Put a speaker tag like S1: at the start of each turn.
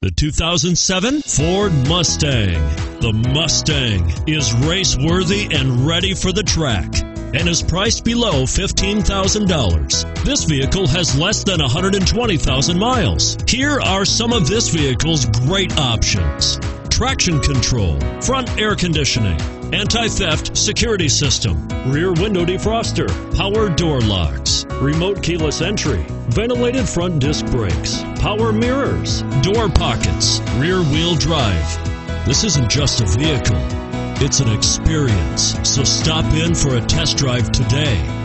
S1: The 2007 Ford Mustang. The Mustang is race-worthy and ready for the track and is priced below $15,000. This vehicle has less than 120,000 miles. Here are some of this vehicle's great options: traction control, front air conditioning, anti-theft security system, rear window defroster, power door locks, remote keyless entry, ventilated front disc brakes, power mirrors, door pockets, rear wheel drive. This isn't just a vehicle, it's an experience. So stop in for a test drive today.